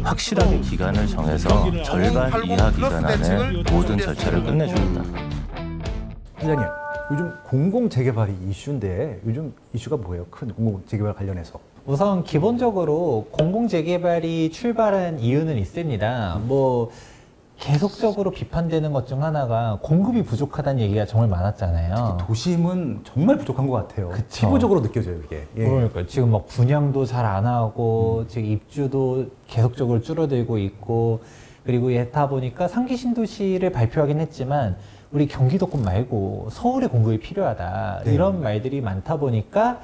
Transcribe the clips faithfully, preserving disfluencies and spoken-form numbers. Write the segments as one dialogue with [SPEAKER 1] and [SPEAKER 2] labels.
[SPEAKER 1] 확실하게 기간을 정해서 절반 이하 기간 안에 모든 절차를 끝내줍니다.
[SPEAKER 2] 회장님, 요즘 공공재개발이 이슈인데 요즘 이슈가 뭐예요? 큰 공공재개발 관련해서.
[SPEAKER 3] 우선 기본적으로 공공재개발이 출발한 이유는 있습니다. 뭐 계속적으로 비판되는 것 중 하나가 공급이 부족하다는 얘기가 정말 많았잖아요.
[SPEAKER 2] 도심은 정말 부족한 것 같아요.
[SPEAKER 3] 그쵸.
[SPEAKER 2] 피부적으로 느껴져요, 이게. 예.
[SPEAKER 3] 그러니까 지금 막 분양도 잘 안 하고 음. 지금 입주도 계속적으로 줄어들고 있고, 그리고 이렇다 보니까 상기 신도시를 발표하긴 했지만 우리 경기도권 말고 서울에 공급이 필요하다, 네. 이런 말들이 많다 보니까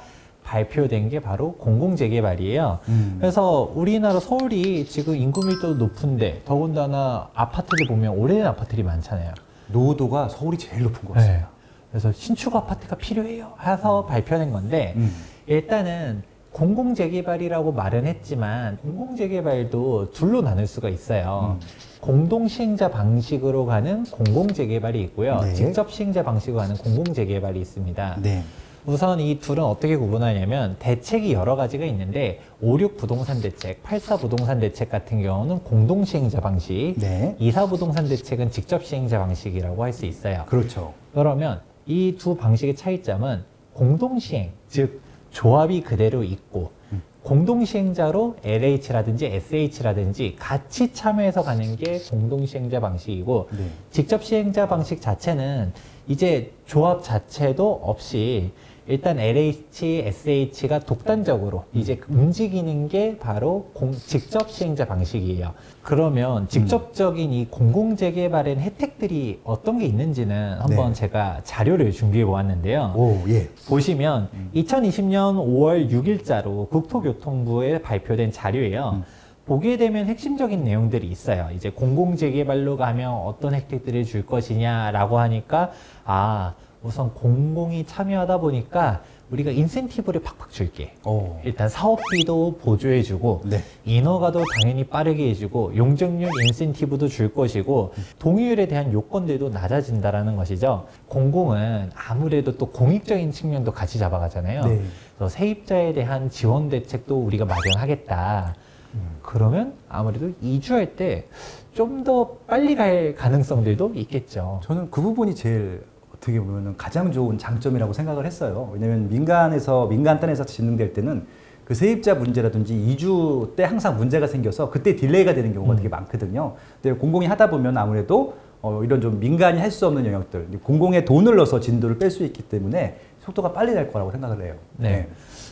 [SPEAKER 3] 발표된 게 바로 공공재개발이에요. 음. 그래서 우리나라 서울이 지금 인구 밀도도 높은데 더군다나 아파트들 보면 오래된 아파트들이 많잖아요.
[SPEAKER 2] 노후도가 서울이 제일 높은 것 같습니다.
[SPEAKER 3] 네. 그래서 신축 아파트가 필요해요 해서 음. 발표된 건데 음. 일단은 공공재개발이라고 말은 했지만 공공재개발도 둘로 나눌 수가 있어요. 음. 공동시행자 방식으로 가는 공공재개발이 있고요. 네. 직접 시행자 방식으로 가는 공공재개발이 있습니다. 네. 우선 이 둘은 어떻게 구분하냐면 대책이 여러 가지가 있는데 오십육 부동산 대책, 팔십사 부동산 대책 같은 경우는 공동시행자 방식, 네. 이십사 부동산 대책은 직접 시행자 방식이라고 할 수 있어요.
[SPEAKER 2] 그렇죠.
[SPEAKER 3] 그러면 이 두 방식의 차이점은 공동시행, 즉 조합이 그대로 있고 음. 공동시행자로 엘에이치라든지 에스에이치라든지 같이 참여해서 가는 게 공동시행자 방식이고 네. 직접 시행자 방식 자체는 이제 조합 자체도 없이 일단 엘에이치, 에스에이치가 독단적으로 이제 움직이는 게 바로 공, 직접 시행자 방식이에요. 그러면 직접적인 이 공공재개발의 혜택들이 어떤 게 있는지는 한번 네. 제가 자료를 준비해 보았는데요.
[SPEAKER 2] 오, 예.
[SPEAKER 3] 보시면 음. 이천이십 년 오월 육일자로 국토교통부에 발표된 자료예요. 음. 보게 되면 핵심적인 내용들이 있어요. 이제 공공재개발로 가면 어떤 혜택들을 줄 것이냐라고 하니까 아 우선 공공이 참여하다 보니까 우리가 인센티브를 팍팍 줄게. 오. 일단 사업비도 보조해주고 네. 인허가도 당연히 빠르게 해주고 용적률 인센티브도 줄 것이고 동의율에 대한 요건들도 낮아진다라는 것이죠. 공공은 아무래도 또 공익적인 측면도 같이 잡아가잖아요. 네. 그래서 세입자에 대한 지원 대책도 우리가 마련하겠다. 음. 그러면 아무래도 이주할 때 좀 더 빨리 갈 가능성들도 있겠죠.
[SPEAKER 2] 저는 그 부분이 제일 어떻게 보면 가장 좋은 장점이라고 생각을 했어요. 왜냐하면 민간에서 민간 단에서 진행될 때는 그 세입자 문제라든지 이주 때 항상 문제가 생겨서 그때 딜레이가 되는 경우가 음. 되게 많거든요. 근데 공공이 하다 보면 아무래도 어, 이런 좀 민간이 할 수 없는 영역들, 공공에 돈을 넣어서 진도를 뺄 수 있기 때문에 속도가 빨리 날 거라고 생각을 해요.
[SPEAKER 3] 네. 네.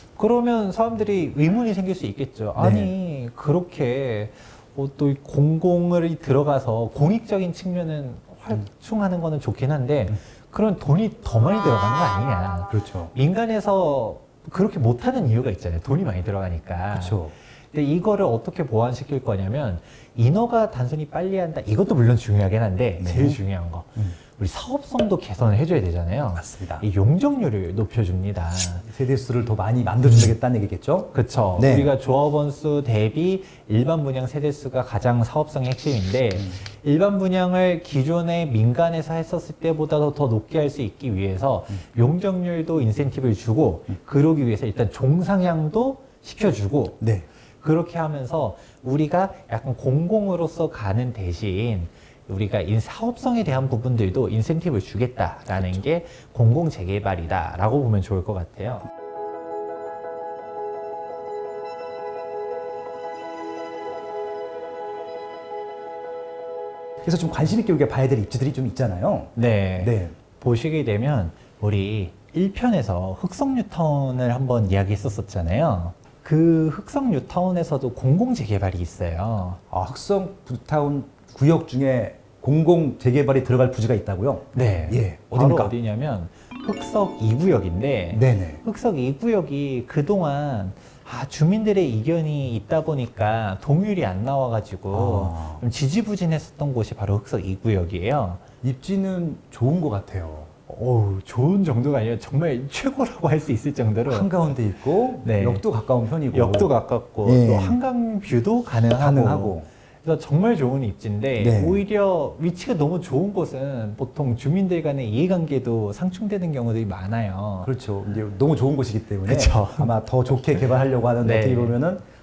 [SPEAKER 3] 그러면 사람들이 의문이 생길 수 있겠죠. 아니 네. 그렇게 어, 또 공공을 들어가서 공익적인 측면은 활충하는 거는 좋긴 한데 음. 그런 돈이 더 많이 들어가는 거 아니냐.
[SPEAKER 2] 그렇죠.
[SPEAKER 3] 민간에서 그렇게 못하는 이유가 있잖아요. 돈이 많이 들어가니까.
[SPEAKER 2] 그렇죠.
[SPEAKER 3] 근데 이거를 어떻게 보완시킬 거냐면 인허가 단순히 빨리 한다. 이것도 물론 중요하긴 한데 네. 제일 중요한 거. 음. 우리 사업성도 개선을 해줘야 되잖아요.
[SPEAKER 2] 맞습니다.
[SPEAKER 3] 이 용적률을 높여줍니다.
[SPEAKER 2] 세대수를 더 많이 만들어주겠다는 얘기겠죠?
[SPEAKER 3] 그렇죠. 네. 우리가 조합원 수 대비 일반 분양 세대수가 가장 사업성의 핵심인데 음. 일반 분양을 기존에 민간에서 했었을 때보다도 더 높게 할 수 있기 위해서 음. 용적률도 인센티브를 주고 음. 그러기 위해서 일단 종상향도 시켜주고 네. 그렇게 하면서 우리가 약간 공공으로서 가는 대신 우리가 사업성에 대한 부분들도 인센티브를 주겠다라는 그렇죠. 게 공공재개발이다라고 보면 좋을 것 같아요.
[SPEAKER 2] 그래서 좀 관심 있게 우리가 봐야 될 입지들이 좀 있잖아요.
[SPEAKER 3] 네. 네. 보시게 되면 우리 일 편에서 흑석 뉴타운을 한번 이야기했었잖아요. 그 흑석 뉴타운에서도 공공재개발이 있어요.
[SPEAKER 2] 아, 흑석 뉴타운 구역 중에 공공 재개발이 들어갈 부지가 있다고요?
[SPEAKER 3] 네.
[SPEAKER 2] 예.
[SPEAKER 3] 바로 어디냐면 흑석 이 구역인데 네네. 흑석 이 구역이 그동안 아, 주민들의 이견이 있다 보니까 동의율이 안 나와가지고 아. 좀 지지부진했었던 곳이 바로 흑석 이 구역이에요.
[SPEAKER 2] 입지는 좋은 것 같아요.
[SPEAKER 3] 어우, 좋은 정도가 아니라 정말 최고라고 할 수 있을 정도로
[SPEAKER 2] 한가운데 있고 네. 역도 가까운 편이고
[SPEAKER 3] 역도 가깝고 예. 또 한강 뷰도 가능하고,
[SPEAKER 2] 가능하고.
[SPEAKER 3] 그래서 정말 좋은 입지인데 네. 오히려 위치가 너무 좋은 곳은 보통 주민들 간의 이해관계도 상충되는 경우들이 많아요.
[SPEAKER 2] 그렇죠. 이제 너무 좋은 곳이기 때문에
[SPEAKER 3] 그쵸.
[SPEAKER 2] 아마 더 좋게 개발하려고 하는 네. 어떻게 보면은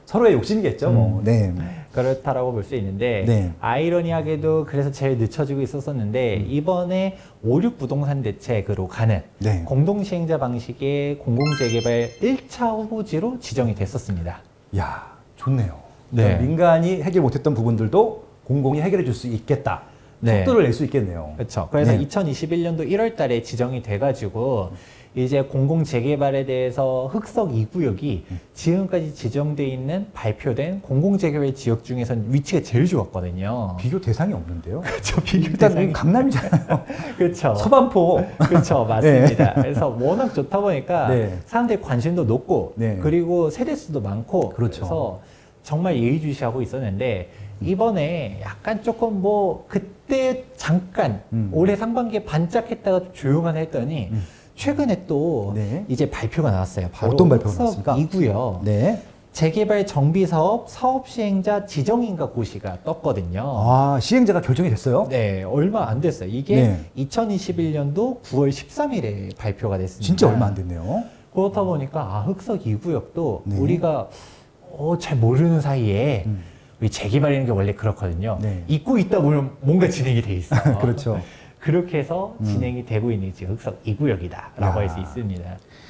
[SPEAKER 2] 서로의 욕심이겠죠.
[SPEAKER 3] 음.
[SPEAKER 2] 뭐. 네.
[SPEAKER 3] 그렇다라고 볼 수 있는데
[SPEAKER 2] 네.
[SPEAKER 3] 아이러니하게도 그래서 제일 늦춰지고 있었었는데
[SPEAKER 2] 음.
[SPEAKER 3] 이번에 오륙 부동산 대책으로 가는
[SPEAKER 2] 네.
[SPEAKER 3] 공동시행자 방식의 공공재개발 일 차 후보지로 지정이 됐었습니다.
[SPEAKER 2] 야, 좋네요.
[SPEAKER 3] 네.
[SPEAKER 2] 그러니까 민간이 해결 못했던 부분들도 공공이 해결해 줄 수 있겠다.
[SPEAKER 3] 네.
[SPEAKER 2] 속도를 낼 수 있겠네요.
[SPEAKER 3] 그렇죠. 그래서
[SPEAKER 2] 네.
[SPEAKER 3] 이천이십일 년도 일월 달에 지정이 돼가지고 이제 공공재개발에 대해서 흑석 이 구역이 지금까지 지정돼 있는 발표된 공공재개발 지역 중에서는 위치가 제일 좋았거든요.
[SPEAKER 2] 비교 대상이 없는데요.
[SPEAKER 3] 그렇죠. 비교
[SPEAKER 2] 일단
[SPEAKER 3] 대상이.
[SPEAKER 2] 강남이잖아요.
[SPEAKER 3] 그렇죠.
[SPEAKER 2] 서반포.
[SPEAKER 3] 그렇죠. 맞습니다. 그래서 워낙 좋다 보니까
[SPEAKER 2] 네.
[SPEAKER 3] 사람들이 관심도 높고
[SPEAKER 2] 네.
[SPEAKER 3] 그리고 세대수도 많고
[SPEAKER 2] 그렇죠.
[SPEAKER 3] 그래서 정말 예의주시하고 있었는데 이번에 약간 조금 뭐 그때 잠깐
[SPEAKER 2] 음.
[SPEAKER 3] 올해 상반기에 반짝했다가 조용하나 했더니
[SPEAKER 2] 음.
[SPEAKER 3] 최근에 또
[SPEAKER 2] 네.
[SPEAKER 3] 이제 발표가 나왔어요. 바로
[SPEAKER 2] 어떤 발표가 나왔습니까?
[SPEAKER 3] 이 구역
[SPEAKER 2] 네.
[SPEAKER 3] 재개발 정비사업 사업시행자 지정인가 고시가 떴거든요.
[SPEAKER 2] 아, 시행자가 결정이 됐어요?
[SPEAKER 3] 네, 얼마 안 됐어요. 이게
[SPEAKER 2] 네.
[SPEAKER 3] 이천이십일 년도 구월 십삼일에 발표가 됐습니다.
[SPEAKER 2] 진짜 얼마 안 됐네요.
[SPEAKER 3] 그렇다 보니까 아, 흑석 이 구역도
[SPEAKER 2] 네.
[SPEAKER 3] 우리가 어, 잘 모르는 사이에
[SPEAKER 2] 음.
[SPEAKER 3] 우리 재개발이라는 게 원래 그렇거든요.
[SPEAKER 2] 네.
[SPEAKER 3] 잊고 있다 보면 뭔가 진행이 돼 있어.
[SPEAKER 2] 그렇죠.
[SPEAKER 3] 그렇게 해서
[SPEAKER 2] 음.
[SPEAKER 3] 진행이 되고 있는 게 흑석 이 구역이다라고 할 수
[SPEAKER 2] 야.
[SPEAKER 3] 있습니다.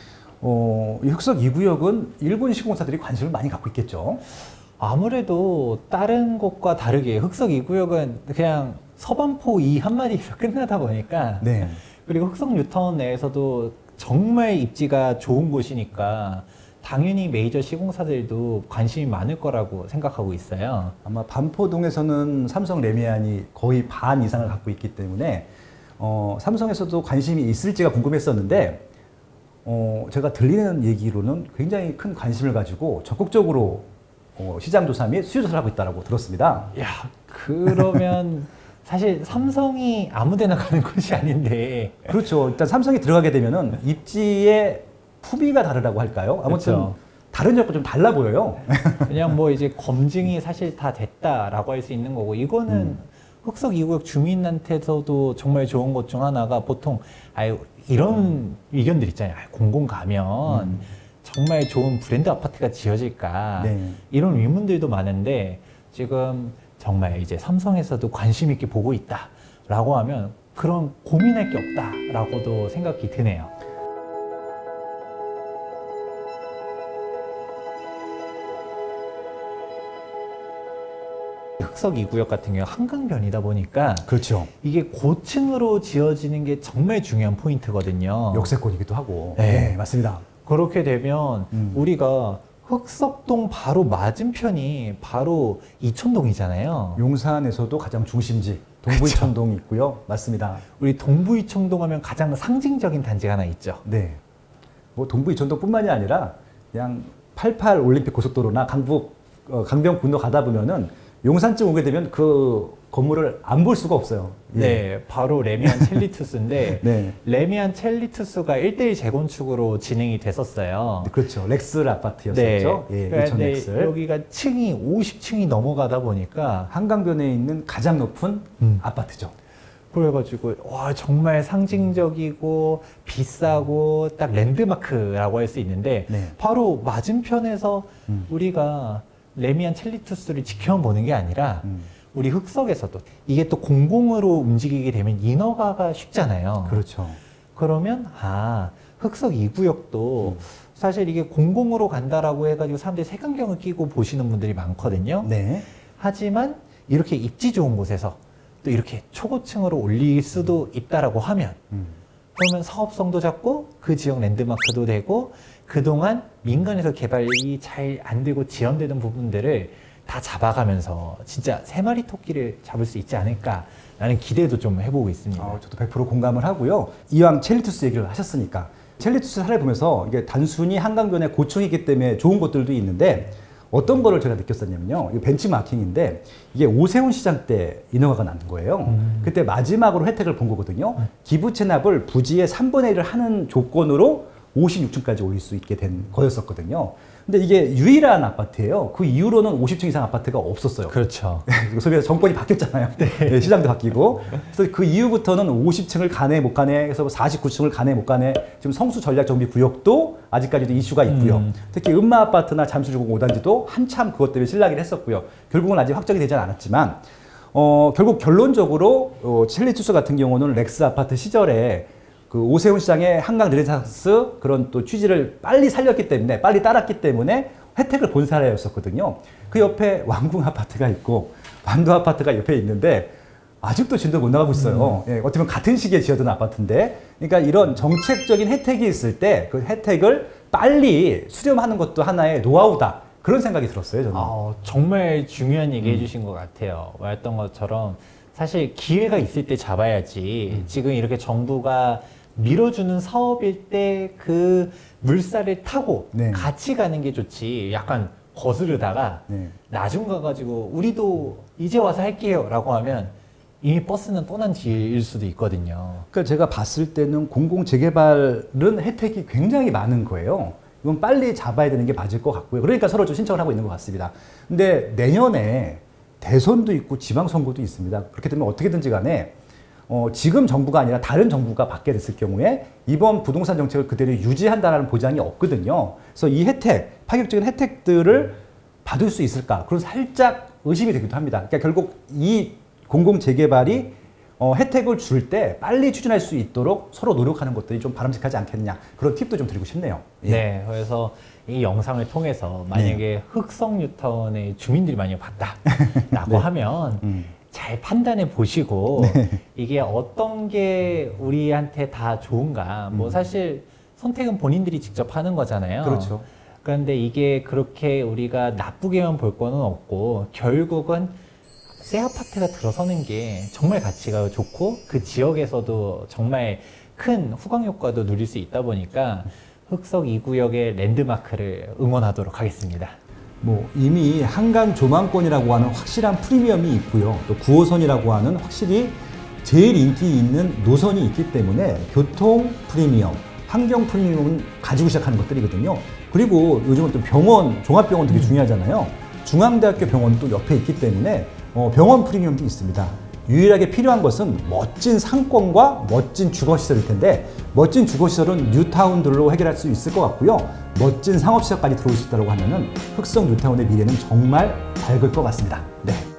[SPEAKER 2] 어, 이 흑석 이 구역은 일본 시공사들이 관심을 많이 갖고 있겠죠.
[SPEAKER 3] 아무래도 다른 곳과 다르게 흑석 이 구역은 그냥 서반포 이 한마디에서 끝나다 보니까
[SPEAKER 2] 네.
[SPEAKER 3] 그리고 흑석 뉴타운 내에서도 정말 입지가 좋은 곳이니까 당연히 메이저 시공사들도 관심이 많을 거라고 생각하고 있어요.
[SPEAKER 2] 아마 반포동에서는 삼성 레미안이 거의 반 이상을 갖고 있기 때문에 어, 삼성에서도 관심이 있을지가 궁금했었는데 어, 제가 들리는 얘기로는 굉장히 큰 관심을 가지고 적극적으로 어, 시장 조사 및 수요 조사를 하고 있다고 들었습니다.
[SPEAKER 3] 야, 그러면 사실 삼성이 아무데나 가는 곳이 아닌데.
[SPEAKER 2] 그렇죠. 일단 삼성이 들어가게 되면은 입지의 품위가 다르다고 할까요? 아무튼
[SPEAKER 3] 그렇죠.
[SPEAKER 2] 다른 지역과 좀 달라 보여요.
[SPEAKER 3] 그냥 뭐 이제 검증이 사실 다 됐다라고 할 수 있는 거고 이거는
[SPEAKER 2] 음.
[SPEAKER 3] 흑석 이 구역 주민한테서도 정말 좋은 것 중 하나가 보통 아유 이런 의견들 있잖아요. 아유, 공공 가면
[SPEAKER 2] 음.
[SPEAKER 3] 정말 좋은 브랜드 아파트가 지어질까
[SPEAKER 2] 네.
[SPEAKER 3] 이런 의문들도 많은데 지금 정말 이제 삼성에서도 관심 있게 보고 있다라고 하면 그런 고민할 게 없다라고도 생각이 드네요. 흑석 이 구역 같은 경우 한강변이다 보니까
[SPEAKER 2] 그렇죠.
[SPEAKER 3] 이게 고층으로 지어지는 게 정말 중요한 포인트거든요.
[SPEAKER 2] 역세권이기도 하고.
[SPEAKER 3] 네.
[SPEAKER 2] 네, 맞습니다.
[SPEAKER 3] 그렇게 되면
[SPEAKER 2] 음.
[SPEAKER 3] 우리가 흑석동 바로 맞은편이 바로 이천동이잖아요.
[SPEAKER 2] 용산에서도 가장 중심지 동부이천동이 있고요. 맞습니다.
[SPEAKER 3] 우리 동부이천동 하면 가장 상징적인 단지가 하나 있죠.
[SPEAKER 2] 네. 뭐 동부이천동뿐만이 아니라 그냥 팔십팔 올림픽 고속도로나 강북 어, 강변군도 가다 보면은 용산쯤 오게 되면 그 건물을 안 볼 수가 없어요. 예.
[SPEAKER 3] 네, 바로 레미안 첼리투스인데
[SPEAKER 2] 네.
[SPEAKER 3] 레미안 첼리투스가 일 대일 재건축으로 진행이 됐었어요.
[SPEAKER 2] 그렇죠. 렉스 아파트였었죠. 예,
[SPEAKER 3] 그런데
[SPEAKER 2] 이천 렉스.
[SPEAKER 3] 여기가 층이 오십 층이 넘어가다 보니까
[SPEAKER 2] 한강변에 있는 가장 높은
[SPEAKER 3] 음.
[SPEAKER 2] 아파트죠.
[SPEAKER 3] 그래가지고 와 정말 상징적이고 비싸고 딱 랜드마크라고 할 수 있는데
[SPEAKER 2] 네.
[SPEAKER 3] 바로 맞은편에서
[SPEAKER 2] 음.
[SPEAKER 3] 우리가 레미안 첼리투스를 지켜보는 게 아니라
[SPEAKER 2] 음.
[SPEAKER 3] 우리 흑석에서도 이게 또 공공으로 움직이게 되면 인허가가 쉽잖아요.
[SPEAKER 2] 그렇죠.
[SPEAKER 3] 그러면 아 흑석 이 구역도
[SPEAKER 2] 음.
[SPEAKER 3] 사실 이게 공공으로 간다라고 해가지고 사람들이 색안경을 끼고 보시는 분들이 많거든요.
[SPEAKER 2] 네.
[SPEAKER 3] 하지만 이렇게 입지 좋은 곳에서 또 이렇게 초고층으로 올릴 수도 있다라고 하면
[SPEAKER 2] 음.
[SPEAKER 3] 그러면 사업성도 잡고 그 지역 랜드마크도 되고 그동안 민간에서 개발이 잘 안 되고 지연되던 부분들을 다 잡아가면서 진짜 세 마리 토끼를 잡을 수 있지 않을까라는 기대도 좀 해보고 있습니다.
[SPEAKER 2] 어, 저도 백 퍼센트 공감을 하고요. 이왕 첼리투스 얘기를 하셨으니까 첼리투스 사례 보면서 이게 단순히 한강변의 고층이기 때문에 좋은 것들도 있는데 어떤 거를 제가 느꼈었냐면요. 이거 벤치마킹인데 이게 오세훈 시장 때 인허가가 난 거예요.
[SPEAKER 3] 음.
[SPEAKER 2] 그때 마지막으로 혜택을 본 거거든요. 기부 체납을 부지의 삼분의 일을 하는 조건으로 오십육 층까지 올릴 수 있게 된 거였었거든요. 근데 이게 유일한 아파트예요. 그 이후로는 오십 층 이상 아파트가 없었어요.
[SPEAKER 3] 그렇죠.
[SPEAKER 2] 소비자 정권이 바뀌었잖아요. 네, 시장도 바뀌고. 그래서 그 이후부터는 오십 층을 가네 못 가네 해서 사십구 층을 가네 못 가네. 지금 성수 전략 정비 구역도 아직까지도 이슈가 있고요. 음. 특히 음마 아파트나 잠실주공 오 단지도 한참 그것 때문에 실락을 했었고요. 결국은 아직 확정이 되지 않았지만 어, 결국 결론적으로 어, 첼리투스 같은 경우는 렉스 아파트 시절에 그 오세훈 시장의 한강 르네상스 그런 또 취지를 빨리 살렸기 때문에 빨리 따랐기 때문에 혜택을 본 사례였었거든요. 그 옆에 왕궁 아파트가 있고 반도 아파트가 옆에 있는데 아직도 진도 못 나가고 있어요. 음. 예, 어떻게 보면 같은 시기에 지어둔 아파트인데 그러니까 이런 정책적인 혜택이 있을 때 그 혜택을 빨리 수렴하는 것도 하나의 노하우다. 그런 생각이 들었어요, 저는.
[SPEAKER 3] 아, 정말 중요한 얘기 해주신 것 같아요. 말했던 것처럼 사실 기회가 있을 때 잡아야지 음. 지금 이렇게 정부가 밀어주는 사업일 때 그 물살을 타고 네. 같이 가는 게 좋지 약간 거스르다가 네. 나중 가가지고 우리도 이제 와서 할게요 라고 하면 이미 버스는 떠난 뒤일 수도 있거든요.
[SPEAKER 2] 그러니까 제가 봤을 때는 공공재개발은 혜택이 굉장히 많은 거예요. 이건 빨리 잡아야 되는 게 맞을 것 같고요. 그러니까 서로 좀 신청을 하고 있는 것 같습니다. 근데 내년에 대선도 있고 지방선거도 있습니다. 그렇게 되면 어떻게든지 간에 어, 지금 정부가 아니라 다른 정부가 받게 됐을 경우에 이번 부동산 정책을 그대로 유지한다는 보장이 없거든요. 그래서 이 혜택, 파격적인 혜택들을 받을 수 있을까? 그런 살짝 의심이 되기도 합니다. 그러니까 결국 이 공공재개발이 어, 혜택을 줄 때 빨리 추진할 수 있도록 서로 노력하는 것들이 좀 바람직하지 않겠냐. 그런 팁도 좀 드리고 싶네요. 예.
[SPEAKER 3] 네, 그래서 이 영상을 통해서 만약에 네. 흑성 뉴타운의 주민들이 만약 봤다라고 네. 하면 음. 잘 판단해 보시고 네. 이게 어떤 게 우리한테 다 좋은가. 음. 뭐 사실 선택은 본인들이 직접 하는 거잖아요.
[SPEAKER 2] 그렇죠.
[SPEAKER 3] 그런데 이게 그렇게 우리가 나쁘게만 볼 거는 없고 결국은 새 아파트가 들어서는 게 정말 가치가 좋고 그 지역에서도 정말 큰 후광 효과도 누릴 수 있다 보니까 흑석 이 구역의 랜드마크를 응원하도록 하겠습니다.
[SPEAKER 2] 뭐 이미 한강 조망권이라고 하는 확실한 프리미엄이 있고요. 또 구 호선이라고 하는 확실히 제일 인기 있는 노선이 있기 때문에 교통 프리미엄, 환경 프리미엄은 가지고 시작하는 것들이거든요. 그리고 요즘은 또 병원, 종합병원 되게 중요하잖아요. 중앙대학교 병원 또 옆에 있기 때문에 어, 병원 프리미엄도 있습니다. 유일하게 필요한 것은 멋진 상권과 멋진 주거시설일 텐데 멋진 주거시설은 뉴타운들로 해결할 수 있을 것 같고요. 멋진 상업시설까지 들어올 수 있다고 하면은 흑성 뉴타운의 미래는 정말 밝을 것 같습니다. 네.